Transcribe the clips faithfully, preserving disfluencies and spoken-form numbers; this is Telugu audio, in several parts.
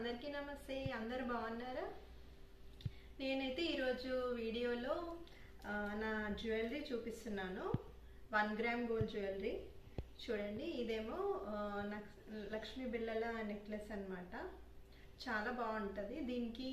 అందరికీ నమస్తే. అందరూ బాగున్నారా? నేనైతే ఈరోజు వీడియోలో నా జ్యువెలరీ చూపిస్తున్నాను. వన్ గ్రామ్ గోల్డ్ జ్యువెలరీ చూడండి. ఇదేమో లక్ష్మీ బిళ్ళల నెక్లెస్ అన్నమాట. చాలా బాగుంటుంది. దీనికి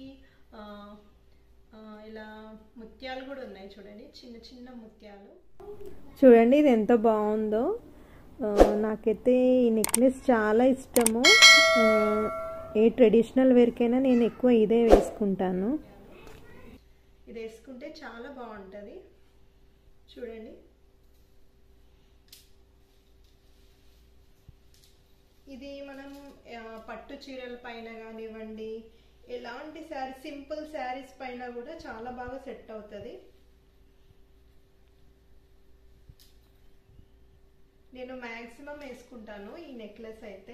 ఇలా ముత్యాలు కూడా ఉన్నాయి చూడండి, చిన్న చిన్న ముత్యాలు. చూడండి ఇది ఎంత బాగుందో. నాకైతే ఈ నెక్లెస్ చాలా ఇష్టము. ఏ ట్రెడిషనల్ వేర్కైనా నేను ఎక్కువ ఇదే వేసుకుంటాను. ఇది వేసుకుంటే చాలా బాగుంటుంది చూడండి. ఇది మనం పట్టు చీరల పైన కానివ్వండి, ఎలాంటి శారీ సింపుల్ శారీస్ పైన కూడా చాలా బాగా సెట్ అవుతుంది. నేను మ్యాక్సిమం వేసుకుంటాను ఈ నెక్లెస్ అయితే.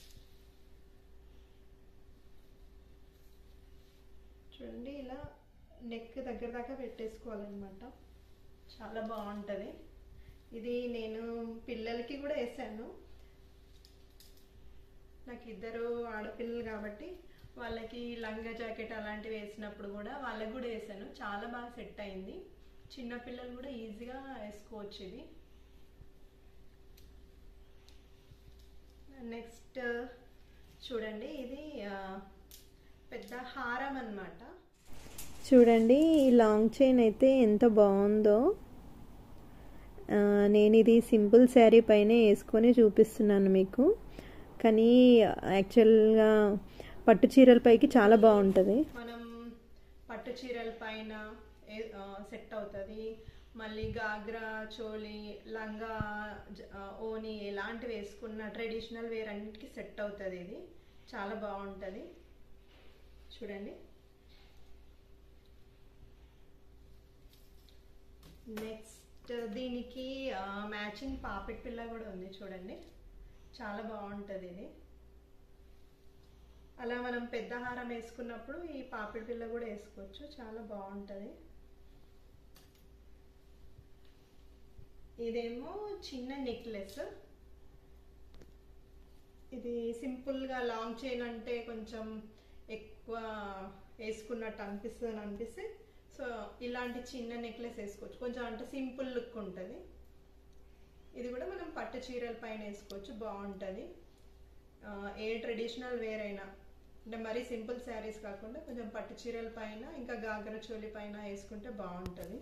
చూడండి ఇలా నెక్ దగ్గర దాకా పెట్టేసుకోవాలన్నమాట. చాలా బాగుంటుంది. ఇది నేను పిల్లలకి కూడా వేసాను. నాకు ఇద్దరు ఆడపిల్లలు కాబట్టి వాళ్ళకి లంగా జాకెట్ అలాంటివి వేసినప్పుడు కూడా వాళ్ళకి కూడా వేసాను. చాలా బాగా సెట్ అయింది. చిన్నపిల్లలు కూడా ఈజీగా వేసుకోవచ్చు ఇది. నెక్స్ట్ చూడండి, ఇది పెద్ద హారం అన్నమాట. చూడండి ఈ లాంగ్ చైన్ అయితే ఎంత బాగుందో. నేను ఇది సింపుల్ శారీ పైన వేసుకొని చూపిస్తున్నాను మీకు, కానీ యాక్చువల్గా పట్టు చీరల పైకి చాలా బాగుంటుంది. మనం పట్టు చీరల పైన సెట్ అవుతుంది. మళ్ళీ గాగ్రా, చోళీ, లంగా, ఓని ఎలాంటివి వేసుకున్న ట్రెడిషనల్ వేర్ అన్నిటికీ సెట్ అవుతుంది. ఇది చాలా బాగుంటుంది చూడండి. నెక్స్ట్ దీనికి మ్యాచింగ్ పాపిట్ పిల్ల కూడా ఉంది చూడండి. చాలా బాగుంటుంది ఇది. అలా మనం పెద్ద హారం వేసుకున్నప్పుడు ఈ పాపిడి పిల్ల కూడా వేసుకోవచ్చు. చాలా బాగుంటుంది. ఇదేమో చిన్న నెక్లెస్. ఇది సింపుల్గా లాంగ్ చైన్ అంటే కొంచెం ఎక్కువ వేసుకున్నట్టు అనిపిస్తుంది అనిపిస్తే సో ఇలాంటి చిన్న నెక్లెస్ వేసుకోవచ్చు. కొంచెం అంటే సింపుల్ లుక్ ఉంటుంది. ఇది కూడా మనం పట్టు చీరల పైన వేసుకోవచ్చు, బాగుంటుంది. ఏ ట్రెడిషనల్ వేర్ అయినా అంటే మరీ సింపుల్ శారీస్ కాకుండా కొంచెం పట్టు చీరల పైన ఇంకా గాగ్రా చోళీ పైన వేసుకుంటే బాగుంటుంది.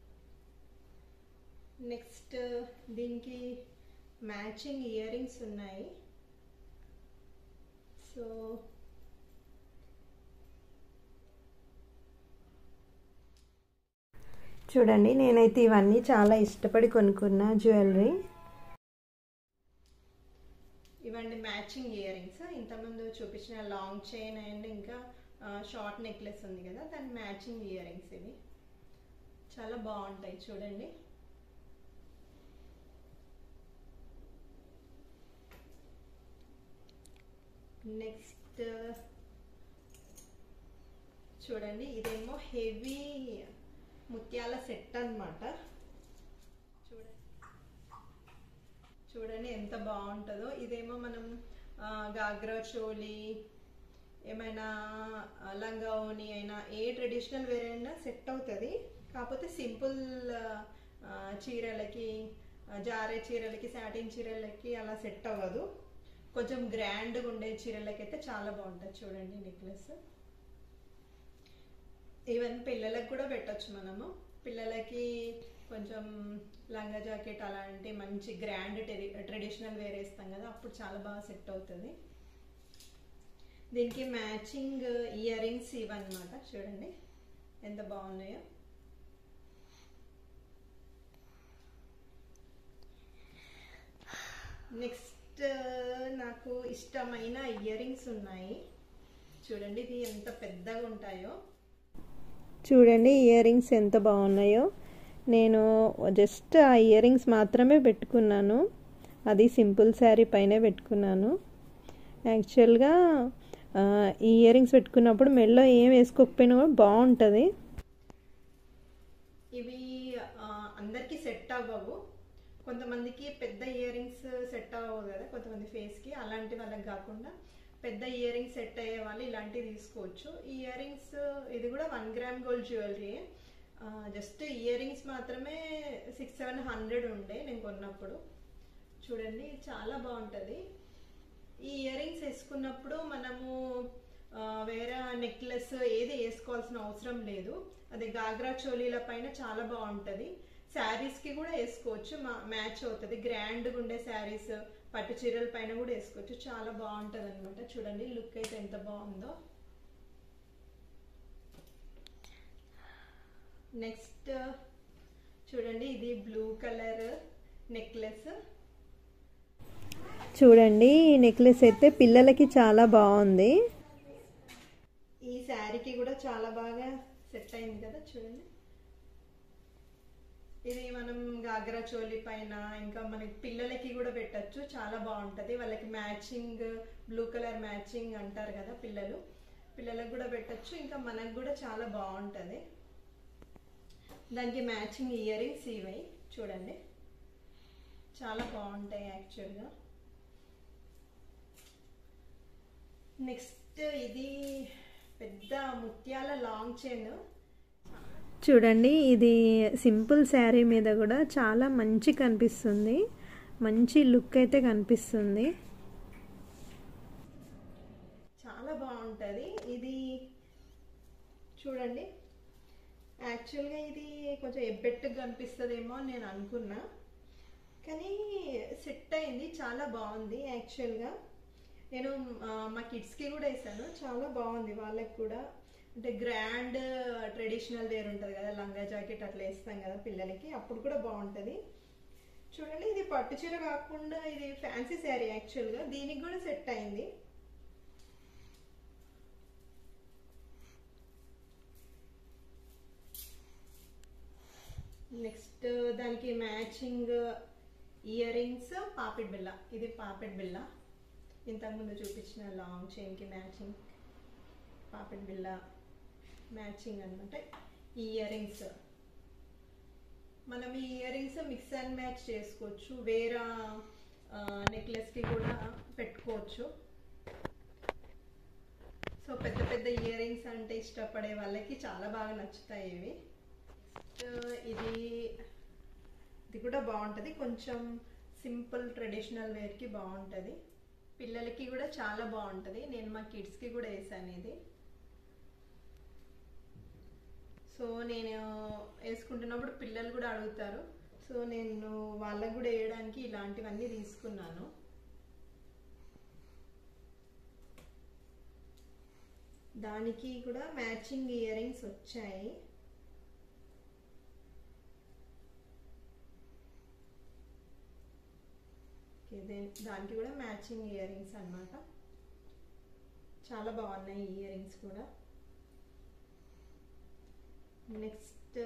నెక్స్ట్ దీనికి మ్యాచింగ్ ఇయర్ రింగ్స్ ఉన్నాయి. సో చూడండి, నేనైతే ఇవన్నీ చాలా ఇష్టపడి కొనుక్కున్న జ్యువెలరీ. ఇవన్నీ మ్యాచింగ్ ఇయర్ రింగ్స్. ఇంతకుముందు చూపించిన లాంగ్ చైన్ అండ్ ఇంకా షార్ట్ నెక్లెస్ ఉంది కదా, దాని మ్యాచింగ్ ఇయర్ రింగ్స్ ఇవి. చాలా బాగుంటాయి చూడండి. నెక్స్ట్ చూడండి, ఇదేమో హెవీ ముత్యాల సెట్ అన్నమాట. చూడండి చూడండి ఎంత బాగుంటుందో. ఇదేమో మనం గాగ్రా చోళీ, ఏమైనా లంగా ఓని అయినా ఏ ట్రెడిషనల్ వేర్ అయినా సెట్ అవుతుంది. కాకపోతే సింపుల్ చీరలకి, జారే చీరలకి, సాటిన్ చీరలకి అలా సెట్ అవ్వదు. కొంచెం గ్రాండ్గా ఉండే చీరలకి అయితే చాలా బాగుంటుంది చూడండి నెక్లెస్. ఈవెన్ పిల్లలకు కూడా పెట్టచ్చు మనము. పిల్లలకి కొంచెం లంగా జాకెట్ అలాంటి మంచి గ్రాండ్ ట్రెడిషనల్ వేర్ వేస్తాం కదా, అప్పుడు చాలా బాగా సెట్ అవుతుంది. దీనికి మ్యాచింగ్ ఇయర్ రింగ్స్ ఇవన్నమాట. చూడండి ఎంత బాగున్నాయో. నెక్స్ట్ నాకు ఇష్టమైన ఇయర్ రింగ్స్ ఉన్నాయి చూడండి. ఇది ఎంత పెద్దగా ఉంటాయో. చూడండి ఇయర్ రింగ్స్ ఎంత బాగున్నాయో. నేను జస్ట్ ఆ ఇయర్ రింగ్స్ మాత్రమే పెట్టుకున్నాను. అది సింపుల్ శారీ పైనే పెట్టుకున్నాను. యాక్చువల్గా ఈ ఇయర్ రింగ్స్ పెట్టుకున్నప్పుడు మెడలో ఏం వేసుకోకపోయినా కూడా బాగుంటుంది. ఇవి అందరికీ సెట్ అవ్వవు. కొంతమందికి పెద్ద ఇయర్ రింగ్స్ సెట్ అవ్వవు కదా కొంతమంది ఫేస్కి. అలాంటి వాళ్ళకి కాకుండా పెద్ద ఇయర్ రింగ్స్ సెట్ అయ్యే వాళ్ళు ఇలాంటివి తీసుకోవచ్చు. ఈ ఇయర్ రింగ్స్ ఇది కూడా one gram gold jewellery. Just earrings మాత్రమే సిక్స్ సెవెన్ హండ్రెడ్ ఉండే నేను కొన్నప్పుడు. చూడండి చాలా బాగుంటుంది. ఈ ఇయర్ రింగ్స్ వేసుకున్నప్పుడు మనము వేరే నెక్లెస్ ఏది వేసుకోవాల్సిన అవసరం లేదు. అది గాగ్రా చోలీల పైన చాలా బాగుంటుంది. శారీస్కి కూడా వేసుకోవచ్చు, మ్యాచ్ అవుతుంది. గ్రాండ్గా ఉండే శారీస్ పట్టు చీరల పైన కూడా వేసుకోవచ్చు. చాలా బాగుంటుంది అనమాట. చూడండి లుక్ అయితే ఎంత బాగుందో. నెక్స్ట్ చూడండి ఇది బ్లూ కలర్ నెక్లెస్. చూడండి ఈ నెక్లెస్ అయితే పిల్లలకి చాలా బాగుంది. ఈ శారీకి కూడా చాలా బాగా సెట్ అయింది కదా. చూడండి ఇది మనం గాగ్రా చోలీ పైన ఇంకా మనకి పిల్లలకి కూడా పెట్టచ్చు. చాలా బాగుంటుంది. వాళ్ళకి మ్యాచింగ్ బ్లూ కలర్ మ్యాచింగ్ అంటారు కదా పిల్లలు, పిల్లలకు కూడా పెట్టచ్చు. ఇంకా మనకు కూడా చాలా బాగుంటుంది. దానికి మ్యాచింగ్ ఇయర్ రింగ్స్ ఇవి చూడండి చాలా బాగుంటాయి యాక్చువల్గా. నెక్స్ట్ ఇది పెద్ద ముత్యాల లాంగ్ చైన్. చూడండి ఇది సింపుల్ శారీ మీద కూడా చాలా మంచి కనిపిస్తుంది. మంచి లుక్ అయితే కనిపిస్తుంది. చాలా బాగుంటుంది. ఇది చూడండి యాక్చువల్గా ఇది కొంచెం ఎబ్బెట్టుగా కనిపిస్తుందేమో అని నేను అనుకున్నా, కానీ సెట్ అయింది. చాలా బాగుంది. యాక్చువల్గా నేను మా కిడ్స్కి కూడా వేసాను. చాలా బాగుంది. వాళ్ళకి కూడా అంటే గ్రాండ్ ట్రెడిషనల్ వేర్ ఉంటుంది కదా, లంగా జాకెట్ అట్లా వేస్తాం కదా పిల్లలకి, అప్పుడు కూడా బాగుంటుంది. చూడండి ఇది పట్టు చీర కాకుండా ఇది ఫ్యాన్సీ శారీ. యాక్చువల్గా దీనికి కూడా సెట్ అయింది. నెక్స్ట్ దానికి మ్యాచింగ్ ఇయర్ రింగ్స్ పాపిడ్ బిల్ల. ఇది పాపిడ్ బిల్ల ఇంతకుముందు చూపించిన లాంగ్ చైన్కి మ్యాచింగ్ పాపిడ్ బిల్ల మ్యాచింగ్ అనమాట. ఈ ఇయర్ రింగ్స్ మనం ఈ earrings mix and match చేసుకోవచ్చు. వేరే నెక్లెస్కి కూడా పెట్టుకోవచ్చు. సో పెద్ద పెద్ద ఇయర్ రింగ్స్ అంటే ఇష్టపడే వాళ్ళకి చాలా బాగా నచ్చుతాయి ఇవి. ఇది ఇది కూడా బాగుంటుంది. కొంచెం సింపుల్ ట్రెడిషనల్ వేర్కి బాగుంటుంది. పిల్లలకి కూడా చాలా బాగుంటుంది. నేను మా కిడ్స్కి కూడా వేసాను ఇది. సో నేను వేసుకుంటున్నప్పుడు పిల్లలు కూడా అడుగుతారు. సో నేను వాళ్ళకు కూడా వేయడానికి ఇలాంటివన్నీ తీసుకున్నాను. దానికి కూడా మ్యాచింగ్ ఇయర్ రింగ్స్ వచ్చాయి. దానికి కూడా మ్యాచింగ్ ఇయర్ రింగ్స్ అన్నమాట. చాలా బాగున్నాయి ఇయర్ రింగ్స్ కూడా. నెక్స్ట్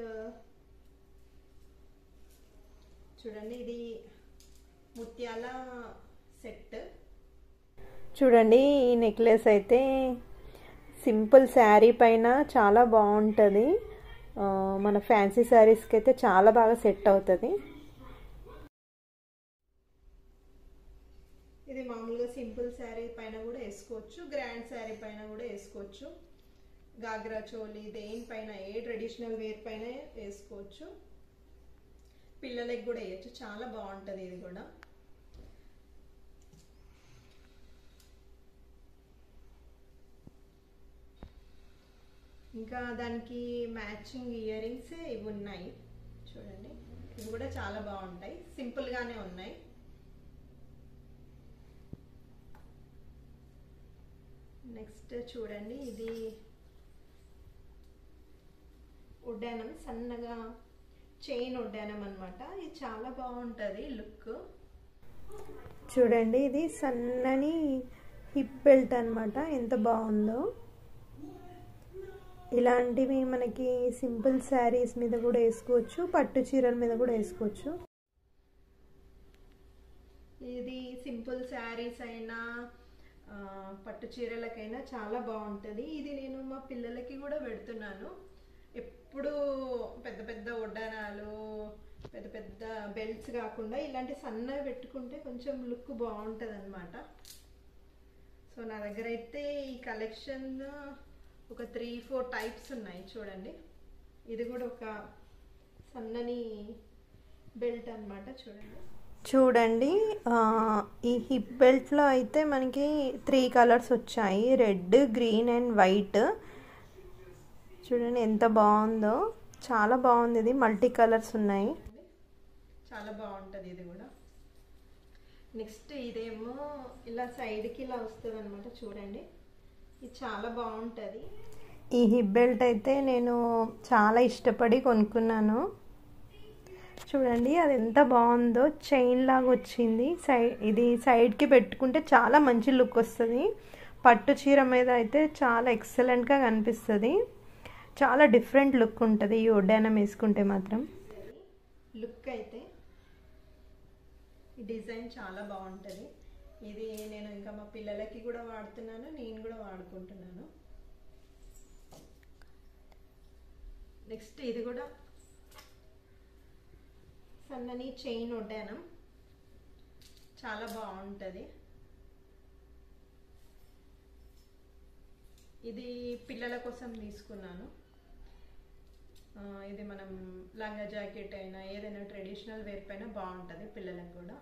చూడండి ఇది ముత్యాల సెట్. చూడండి ఈ నెక్లెస్ అయితే సింపుల్ శారీ పైన చాలా బాగుంటుంది. మన ఫ్యాన్సీ శారీస్కి అయితే చాలా బాగా సెట్ అవుతుంది. ఇది మామూలుగా సింపుల్ శారీ పైన కూడా వేసుకోవచ్చు, గ్రాండ్ శారీ పైన కూడా వేసుకోవచ్చు. గాగ్రా చోలీ దేనిపైన ఏ ట్రెడిషనల్ వేర్ పైన వేసుకోవచ్చు. పిల్లలకి కూడా వేయచ్చు. చాలా బాగుంటుంది ఇది కూడా. ఇంకా దానికి మ్యాచింగ్ ఇయర్ రింగ్స్ ఇవి ఉన్నాయి చూడండి. ఇవి కూడా చాలా బాగుంటాయి. సింపుల్గానే ఉన్నాయి. నెక్స్ట్ చూడండి ఇది ఉడ్డానం, సన్నగా చైన్ ఉడ్డానం అనమాట. ఇది చాలా బాగుంటుంది లుక్. చూడండి ఇది సన్నని హిప్ బెల్ట్ అనమాట. ఎంత బాగుందో. ఇలాంటివి మనకి సింపుల్ శారీస్ మీద కూడా వేసుకోవచ్చు, పట్టు చీరల మీద కూడా వేసుకోవచ్చు. ఇది సింపుల్ శారీస్ అయినా పట్టు చీరలకైనా చాలా బాగుంటుంది. ఇది నేను మా పిల్లలకి కూడా పెడుతున్నాను. ఎప్పుడు పెద్ద పెద్ద వడ్డానాలు పెద్ద పెద్ద బెల్ట్స్ కాకుండా ఇలాంటి సన్నవి పెట్టుకుంటే కొంచెం లుక్ బాగుంటుంది అనమాట. సో సో నా దగ్గర అయితే ఈ కలెక్షన్ ఒక త్రీ ఫోర్ టైప్స్ ఉన్నాయి చూడండి. ఇది కూడా ఒక సన్నని బెల్ట్ అన్నమాట. చూడండి చూడండి ఈ హిప్ బెల్ట్లో అయితే మనకి త్రీ కలర్స్ వచ్చాయి, రెడ్, గ్రీన్ అండ్ వైట్. చూడండి ఎంత బాగుందో, చాలా బాగుంది. ఇది మల్టీ కలర్స్ ఉన్నాయి, చాలా బాగుంటుంది ఇది కూడా. నెక్స్ట్ ఇదేమో ఇలా సైడ్కి ఇలా వస్తుంది అనమాట. చూడండి ఇది చాలా బాగుంటుంది. ఈ హిప్ బెల్ట్ అయితే నేను చాలా ఇష్టపడి కొనుక్కున్నాను. చూడండి అది ఎంత బాగుందో, చైన్ లాగా వచ్చింది. సైడ్ ఇది సైడ్కి పెట్టుకుంటే చాలా మంచి లుక్ వస్తుంది. పట్టు చీర మీద అయితే చాలా ఎక్సలెంట్గా కనిపిస్తుంది. చాలా డిఫరెంట్ లుక్ ఉంటుంది ఈ ఒడ్డానం వేసుకుంటే మాత్రం. లుక్ అయితే ఈ డిజైన్ చాలా బాగుంటుంది. ఇది నేను ఇంకా మా పిల్లలకి కూడా వాడుతున్నాను, నేను కూడా వాడుకుంటున్నాను. నెక్స్ట్ ఇది కూడా సన్నని చైన్ ఒడ్డానం, చాలా బాగుంటుంది. ఇది పిల్లల కోసం తీసుకున్నాను. ఇది మనం లంగా జాకెట్ అయినా ఏదైనా ట్రెడిషనల్ వేర్ పైన బాగుంటుంది పిల్లలకు కూడా.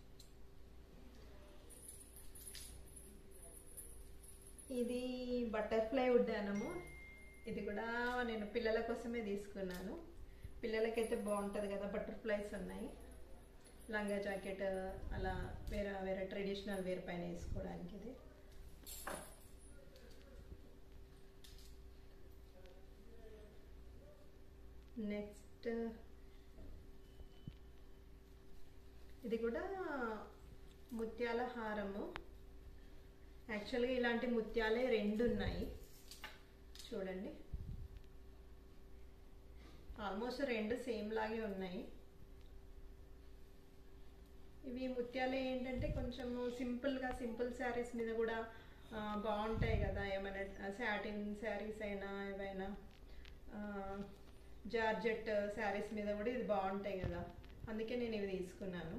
ఇది బటర్ఫ్లై ఉడ్డానము, ఇది కూడా నేను పిల్లల కోసమే తీసుకున్నాను. పిల్లలకైతే బాగుంటుంది కదా, బటర్ఫ్లైస్ ఉన్నాయి. లంగా జాకెట్ అలా వేరే వేరే ట్రెడిషనల్ వేర్ పైన వేసుకోవడానికి. ఇది నెక్స్ట్ ఇది కూడా ముత్యాల హారము. యాక్చువల్గా ఇలాంటి ముత్యాలే రెండు ఉన్నాయి చూడండి. ఆల్మోస్ట్ రెండు సేమ్ లాగే ఉన్నాయి. ఇవి ముత్యాలే ఏంటంటే కొంచెం సింపుల్గా సింపుల్ శారీస్ మీద కూడా బాగుంటాయి కదా. ఏమైనా సాటిన్ శారీస్ అయినా ఏవైనా జార్జెట్ శారీస్ మీద కూడా ఇది బాగుంటాయి కదా, అందుకే నేను ఇవి తీసుకున్నాను.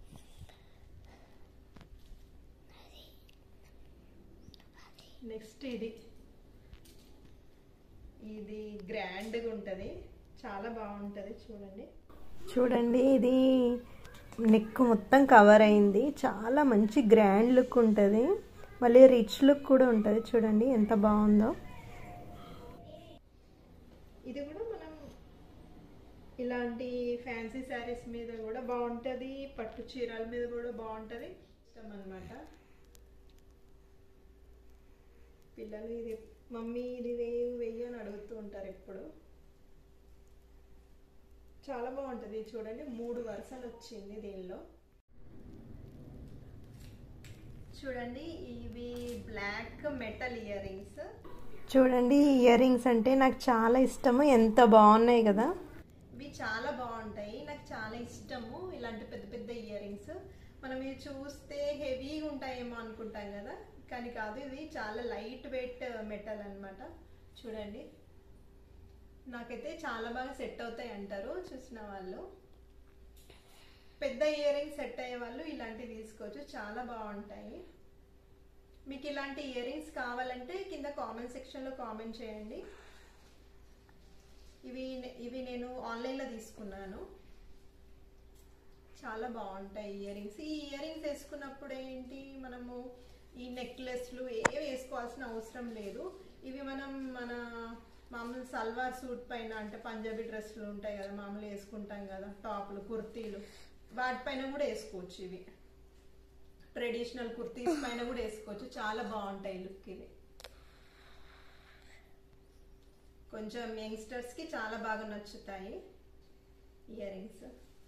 నెక్స్ట్ ఇది ఇది గ్రాండ్గా ఉంటుంది, చాలా బాగుంటుంది. చూడండి చూడండి ఇది నెక్ మొత్తం కవర్ అయింది, చాలా మంచి గ్రాండ్ లుక్ ఉంటుంది, మళ్ళీ రిచ్ లుక్ కూడా ఉంటుంది. చూడండి ఎంత బాగుందో. ఇది కూడా మనం ఇలాంటి ఫ్యాన్సీ శారీస్ మీద కూడా బాగుంటుంది, పట్టు చీరల మీద కూడా బాగుంటుంది. ఇష్టం అన్నమాట. పిల్లలు ఇది మమ్మీ ఇది వేయి వెయ్యి అని అడుగుతూ ఉంటారు ఎప్పుడు. చాలా బాగుంటుంది. చూడండి మూడు వరుసలు వచ్చింది దీనిలో. చూడండి ఇవి బ్లాక్ మెటల్ ఇయర్ రింగ్స్. చూడండి ఇయర్ రింగ్స్ అంటే నాకు చాలా ఇష్టము, ఎంత బాగున్నాయి కదా. ఇవి చాలా బాగుంటాయి, నాకు చాలా ఇష్టము ఇలాంటి పెద్ద పెద్ద ఇయర్ రింగ్స్. మనం ఇవి చూస్తే హెవీగా ఉంటాయేమో అనుకుంటాం కదా, కానీ కాదు, ఇది చాలా లైట్ వెయిట్ మెటల్ అన్నమాట. చూడండి నాకైతే చాలా బాగా సెట్ అవుతాయి అంటారు చూసిన వాళ్ళు. పెద్ద ఇయర్ రింగ్స్ సెట్ అయ్యే వాళ్ళు ఇలాంటివి తీసుకోవచ్చు, చాలా బాగుంటాయి. మీకు ఇలాంటి ఇయర్ రింగ్స్ కావాలంటే కింద కామెంట్ సెక్షన్లో కామెంట్ చేయండి. ఇవి ఇవి నేను ఆన్లైన్లో తీసుకున్నాను, చాలా బాగుంటాయి ఇయర్ రింగ్స్. ఈ ఇయర్ రింగ్స్ వేసుకున్నప్పుడు ఏంటి, మనము ఈ నెక్లెస్లు ఏ వేసుకోవాల్సిన అవసరం లేదు. ఇవి మనం మన మామూలు సల్వార్ సూట్ పైన, అంటే పంజాబీ డ్రెస్సులు ఉంటాయి కదా మామూలు వేసుకుంటాం కదా, టాప్లు కుర్తీలు, వాటిపైన కూడా వేసుకోవచ్చు. ఇవి ట్రెడిషనల్ కుర్తీస్ పైన కూడా వేసుకోవచ్చు, చాలా బాగుంటాయి లుక్. ఇవి కొంచెం యంగ్స్టర్స్కి చాలా బాగా నచ్చుతాయి ఇయర్ రింగ్స్.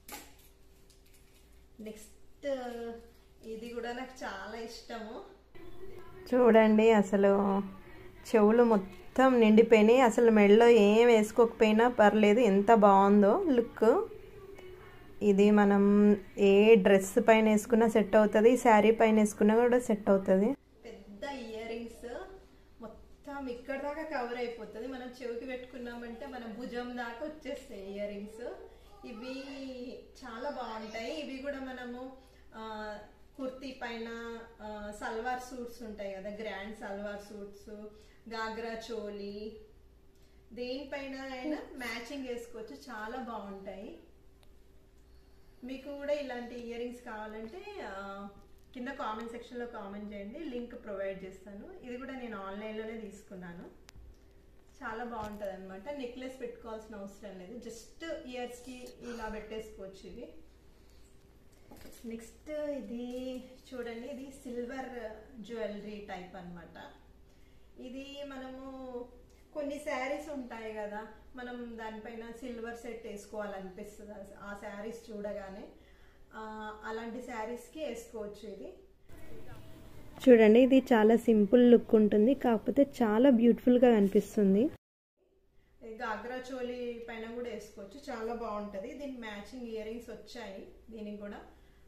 నెక్స్ట్ ఇది కూడా నాకు చాలా ఇష్టము. చూడండి అసలు చెవులు మొత్తం నిండిపోయినాయి, అసలు మెడలో ఏం వేసుకోకపోయినా పర్లేదు, ఎంత బాగుందో లుక్. ఇది మనం ఏ డ్రెస్ పైన వేసుకున్నా సెట్ అవుతుంది, శారీ పైన వేసుకున్నా కూడా సెట్ అవుతుంది. పెద్ద ఇయర్ రింగ్స్ మొత్తం ఇక్కడ దాకా కవర్ అయిపోతుంది. మనం చెవికి పెట్టుకున్నామంటే మన భుజం దాకా వచ్చేస్తాయి ఇయర్ రింగ్స్. ఇవి చాలా బాగుంటాయి. ఇవి కూడా మనము కుర్తీ పైన సల్వార్ సూట్స్ ఉంటాయి కదా, గ్రాండ్ సల్వార్ సూట్స్, గాగ్రా చోలీ, దేనిపైన అయినా మ్యాచింగ్ వేసుకోవచ్చు, చాలా బాగుంటాయి. మీకు కూడా ఇలాంటి ఇయర్ రింగ్స్ కావాలంటే కింద కామెంట్ సెక్షన్లో కామెంట్ చేయండి, లింక్ ప్రొవైడ్ చేస్తాను. ఇది కూడా నేను ఆన్లైన్లోనే తీసుకున్నాను, చాలా బాగుంటుంది అనమాట. నెక్లెస్ పెట్టుకోవాల్సిన అవసరం లేదు, జస్ట్ ఇయర్స్కి ఇలా పెట్టేసుకోవచ్చు. ఇది నెక్స్ట్ ఇది చూడండి, ఇది సిల్వర్ జ్యువెలరీ టైప్ అనమాట. ఇది మనము కొన్ని శారీస్ ఉంటాయి కదా, మనం దానిపైన సిల్వర్ సెట్ వేసుకోవాలనిపిస్తుంది ఆ శారీస్ చూడగానే, అలాంటి శారీస్కి వేసుకోవచ్చు. ఇది చూడండి, ఇది చాలా సింపుల్ లుక్ ఉంటుంది, కాకపోతే చాలా బ్యూటిఫుల్గా కనిపిస్తుంది. గాగ్రా చోలీ పైన కూడా వేసుకోవచ్చు, చాలా బాగుంటుంది. దీనికి మ్యాచింగ్ ఇయర్ రింగ్స్ వచ్చాయి, దీనికి కూడా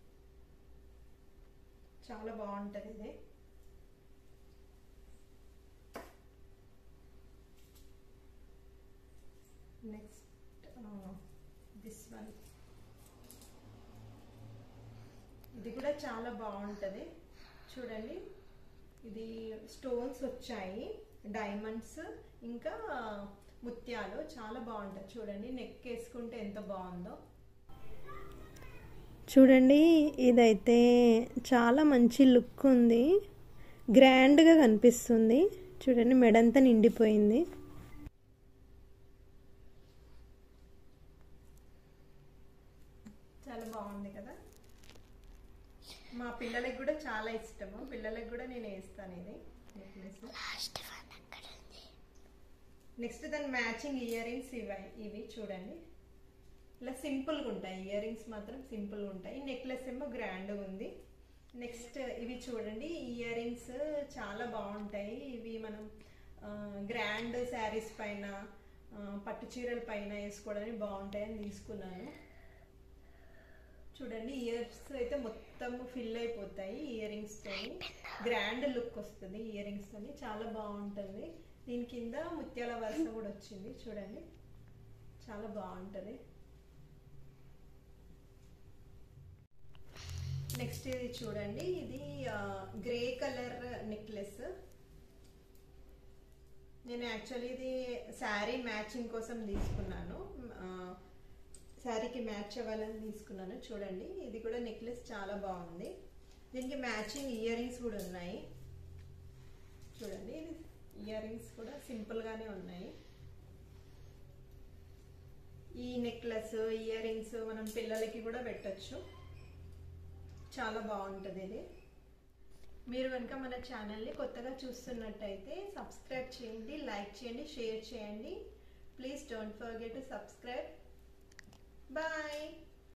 చాలా బాగుంటుంది. ఇది నెక్స్ట్ దిస్ వన్, ఇది కూడా చాలా బాగుంటుంది. చూడండి, ఇది స్టోన్స్ వచ్చాయి, డైమండ్స్ ఇంకా ముత్యాలు, చాలా బాగుంటుంది. చూడండి, నెక్ వేసుకుంటే ఎంత బాగుందో. చూడండి, ఇదైతే చాలా మంచి లుక్ ఉంది, గ్రాండ్గా కనిపిస్తుంది. చూడండి, మెడంతా నిండిపోయింది. చాలా బాగుంది కదా, మా పిల్లలకి కూడా చాలా ఇష్టము, పిల్లలకి కూడా నేను వేస్తాను ఇది నెక్లెస్. నెక్స్ట్ దాని మ్యాచింగ్ ఇయర్ రింగ్స్ ఇవి ఇవి చూడండి, ఇలా సింపుల్గా ఉంటాయి. ఇయర్ రింగ్స్ మాత్రం సింపుల్గా ఉంటాయి, నెక్లెస్ ఏమో గ్రాండ్గా ఉంది. నెక్స్ట్ ఇవి చూడండి, ఇయర్ రింగ్స్ చాలా బాగుంటాయి. ఇవి మనం గ్రాండ్ శారీస్ పైన, పట్టు చీరల పైన వేసుకోవడానికి బాగుంటాయని తీసుకున్నాను. చూడండి, ఇయర్స్ అయితే మొత్తం ఫిల్ అయిపోతాయి ఇయర్ రింగ్స్తో, గ్రాండ్ లుక్ వస్తుంది ఇయర్ రింగ్స్తో, చాలా బాగుంటుంది. దీని కింద ముత్యాల వరుస కూడా వచ్చింది, చూడండి చాలా బాగుంటుంది. నెక్స్ట్ ఇది చూడండి, ఇది గ్రే కలర్ నెక్లెస్. నేను యాక్చువల్లీ ఇది శారీ మ్యాచింగ్ కోసం తీసుకున్నాను, శారీకి మ్యాచ్ అవ్వాలని తీసుకున్నాను. చూడండి, ఇది కూడా నెక్లెస్ చాలా బాగుంది, దీనికి మ్యాచింగ్ ఇయర్ రింగ్స్ కూడా ఉన్నాయి. చూడండి, ఇది ఇయర్ రింగ్స్ కూడా సింపుల్గానే ఉన్నాయి. ఈ నెక్లెస్ ఇయర్ రింగ్స్ మనం పిల్లలకి కూడా పెట్టచ్చు, చాలా బాగుంటుంది. ఇది మీరు కనుక మన ఛానల్ని కొత్తగా చూస్తున్నట్టయితే సబ్స్క్రైబ్ చేయండి, లైక్ చేయండి, షేర్ చేయండి. Please don't forget to subscribe. Bye.